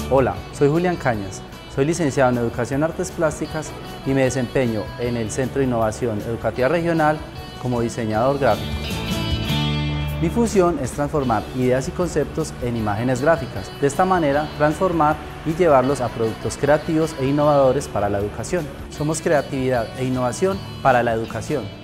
Hola, soy Julián Cañas, soy licenciado en Educación Artes Plásticas y me desempeño en el Centro de Innovación Educativa Regional como diseñador gráfico. Mi función es transformar ideas y conceptos en imágenes gráficas, de esta manera transformar y llevarlos a productos creativos e innovadores para la educación. Somos creatividad e innovación para la educación.